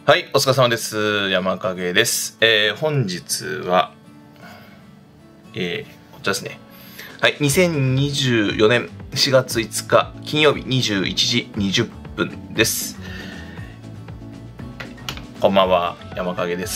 はい、お疲れ様です。山影です。本日は、こちらですね。はい、2024年4月5日金曜日21時20分です。こんばんは、山影です。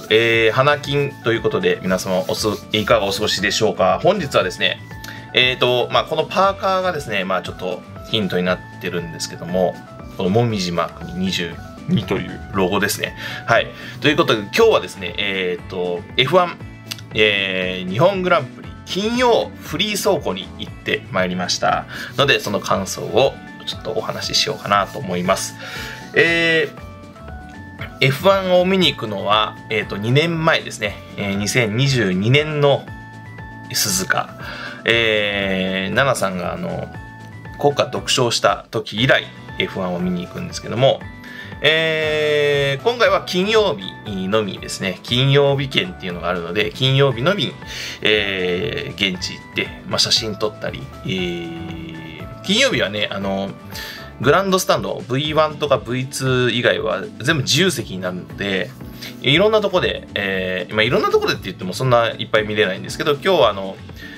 花金ということで、皆様いかがお過ごしでしょうか。本日はですね、このパーカーがですね、ちょっとヒントになってるんですけども、このもみじマークに22というロゴですね。はい。ということで、今日はですね、F1、日本グランプリ金曜フリー走行に行ってまいりましたので、その感想をちょっとお話ししようかなと思います。F1 を見に行くのは、2年前ですね。2022年の鈴鹿。奈々さんが国歌独唱した時以来 F1 を見に行くんですけども、今回は金曜日のみですね。金曜日券っていうのがあるので、金曜日のみ、現地行って、写真撮ったり、金曜日はね、グランドスタンド V1 とか V2 以外は全部自由席になるので、いろんなとこで、いろんなとこでって言ってもそんないっぱい見れないんですけど、今日は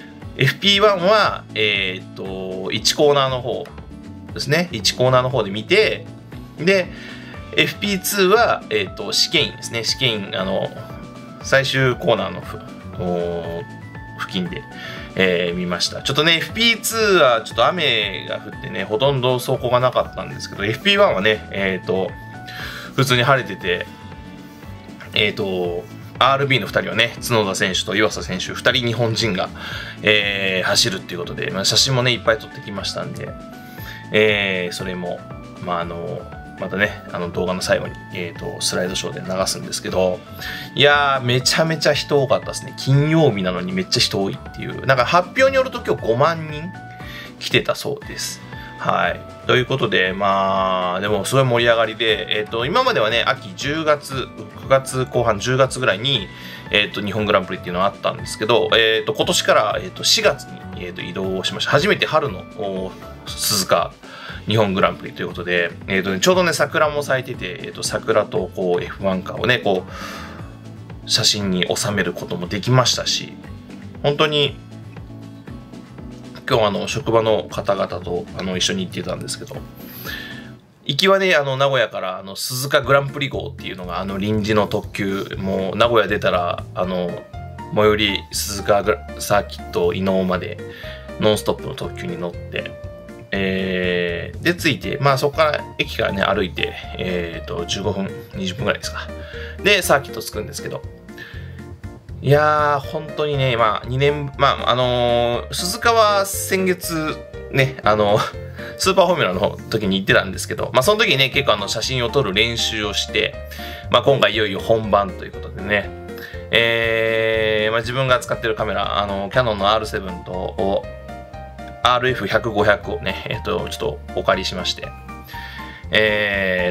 FP1 は、1コーナーの方ですね。1コーナーの方で見て、で、FP2 は、試験員ですね。試験員、最終コーナーの付近で、見ました。ちょっとね、FP2 はちょっと雨が降ってね、ほとんど走行がなかったんですけど、FP1 はね、普通に晴れてて、RB の2人はね、角田選手と湯浅選手、2人日本人が、走るっていうことで、写真もね、いっぱい撮ってきましたんで、それも、またね、動画の最後に、スライドショーで流すんですけど、いやー、めちゃめちゃ人多かったですね。金曜日なのにめっちゃ人多いっていう。なんか発表によると今日5万人来てたそうです。はい。ということで、でもすごい盛り上がりで、今まではね、秋10月、9月後半10月ぐらいに、日本グランプリっていうのがあったんですけど、今年から、4月に、移動しました。初めて春の鈴鹿日本グランプリということで、ちょうどね、桜も咲いてて、桜とこう F1 カーをね、こう、写真に収めることもできましたし、本当に、今日職場の方々と一緒に行ってたんですけど、行きはね、名古屋から鈴鹿グランプリ号っていうのが臨時の特急、もう名古屋出たら、最寄り鈴鹿サーキット伊能までノンストップの特急に乗って、で、着いて、そこから駅からね、歩いて、15分、20分ぐらいですか。で、サーキット着くんですけど、いやー、本当にね、2年、鈴鹿は先月、ね、スーパーフォーミュラの時に行ってたんですけど、その時にね、結構写真を撮る練習をして、今回いよいよ本番ということでね、自分が使ってるカメラ、キャノンの R7 と、RF100、500をね、ちょっとお借りしまして、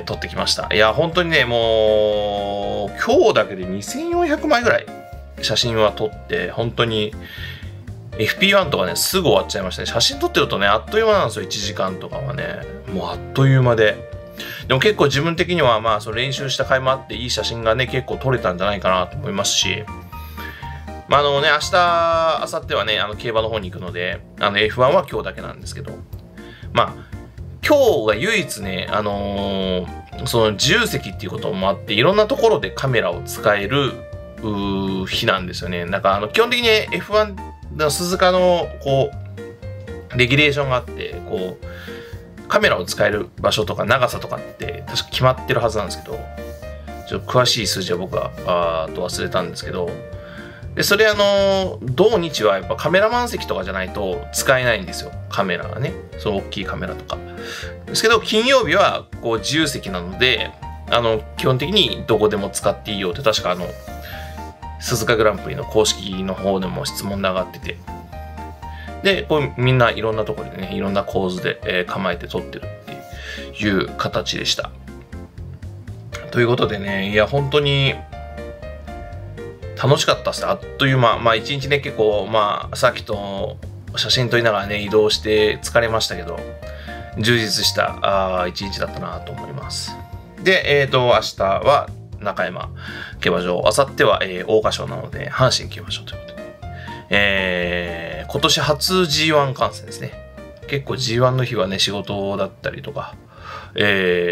撮ってきました。いや、本当にね、もう、今日だけで2400枚ぐらい写真は撮って、本当に、FP1 とかね、すぐ終わっちゃいましたね。写真撮ってるとね、あっという間なんですよ、1時間とかはね。もうあっという間で。でも結構自分的には、その練習した甲斐もあって、いい写真がね、結構撮れたんじゃないかなと思いますし、明日、明後日はね、競馬の方に行くので、F1 は今日だけなんですけど、今日が唯一ね、その自由席っていうこともあって、いろんなところでカメラを使える日なんですよね。なんか基本的に F1 の鈴鹿のこうレギュレーションがあって、こうカメラを使える場所とか長さとかって確か決まってるはずなんですけど、ちょっと詳しい数字は僕は忘れたんですけど、でそれ土日はやっぱカメラマン席とかじゃないと使えないんですよ、カメラがね、その大きいカメラとかですけど、金曜日はこう自由席なので基本的にどこでも使っていいよって確か鈴鹿グランプリの公式の方でも質問が上がってて、でこうみんないろんなところでね、いろんな構図で、構えて撮ってるっていう形でした。ということでね、いや本当に楽しかったっすね。あっという間。一日ね、結構、さっきと写真撮りながらね、移動して疲れましたけど、充実した一日だったなと思います。 で、明日は中山競馬場、明後日は、桜花賞なので、阪神競馬場ということで、今年初 G1 観戦ですね。結構 G1 の日はね、仕事だったりとか、違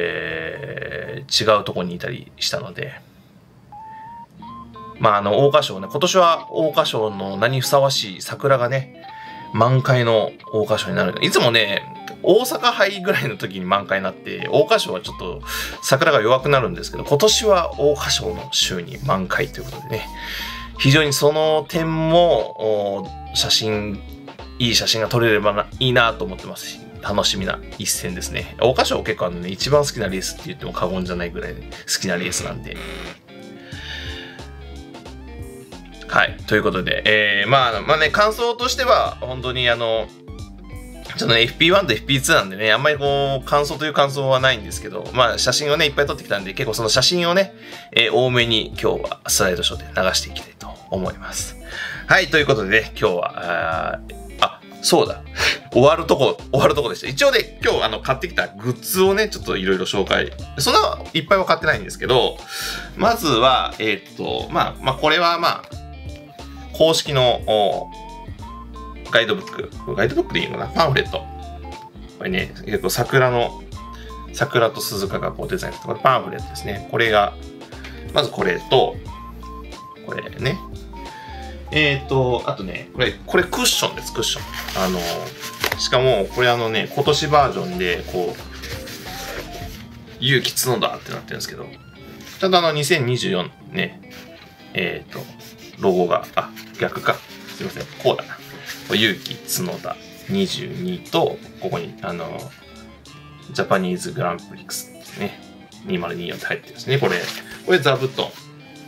うとこにいたりしたので、まあ、桜花賞ね、今年は桜花賞の名にふさわしい桜がね、満開の桜花賞になる。いつもね、大阪杯ぐらいの時に満開になって、桜花賞はちょっと桜が弱くなるんですけど、今年は桜花賞の週に満開ということでね、非常にその点も、いい写真が撮れればいいなと思ってますし、楽しみな一戦ですね。桜花賞結構ね、一番好きなレースって言っても過言じゃないぐらい好きなレースなんで。はい。ということで、まあね、感想としては、本当にちょっとね、FP1 と FP2 なんでね、あんまりこう、感想という感想はないんですけど、まあ、写真をね、いっぱい撮ってきたんで、結構その写真をね、多めに今日はスライドショーで流していきたいと思います。はい。ということでね、今日は、そうだ。終わるとこでした。一応ね、今日買ってきたグッズをね、ちょっといろいろ紹介。そんないっぱいは買ってないんですけど、まずは、まあ、これはまあ、公式のガイドブックでいいのかな、パンフレット。これね、結構桜と鈴鹿がこうデザインされた、これパンフレットですね。これが、まずこれと、これね。あとね、これクッションです、クッション。しかも、これ今年バージョンで、こう、勇気角田ってなってるんですけど、ちゃんと2024ね、ロゴが、逆か。すいません、こうだな。勇気角田22と、ここに、ジャパニーズグランプリックスね、2024って入ってるんですね。これ座布団。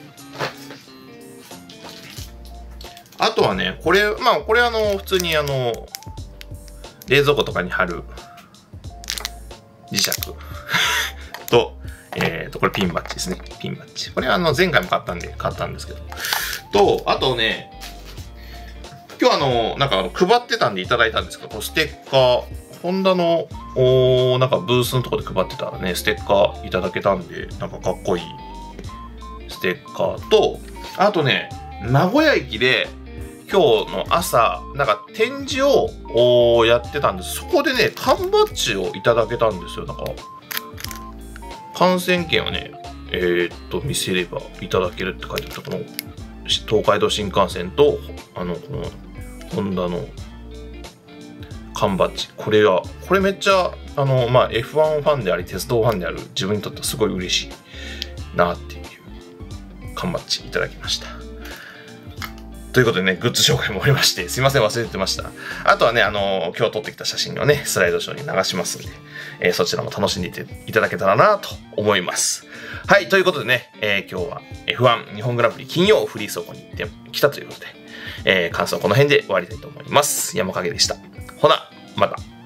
あとはね、これ普通に冷蔵庫とかに貼る磁石と、これピンバッジですね。ピンバッジ。これは前回も買ったんですけど。と、あとね、今日なんか配ってたんでいただいたんですけど、ステッカー、ホンダの、なんかブースのところで配ってたらね、ステッカーいただけたんで、なんかかっこいいステッカーと、あとね、名古屋駅で、今日の朝、なんか展示をやってたんです。そこでね、缶バッジをいただけたんですよ。なんか、観戦券をね、見せればいただけるって書いてあった。この、東海道新幹線と、この、ホンダの缶バッジ。これめっちゃ、まあ、F1 ファンであり、鉄道ファンである自分にとってはすごい嬉しいなっていう缶バッジいただきました。ということでね、グッズ紹介も終わりまして、すいません、忘れてました。あとはね、今日撮ってきた写真をね、スライドショーに流しますんで、そちらも楽しんでいただけたらなと思います。はい、ということでね、今日は F1 日本グランプリ金曜フリー走行に行ってきたということで、感想はこの辺で終わりたいと思います。山影でした。ほな、また。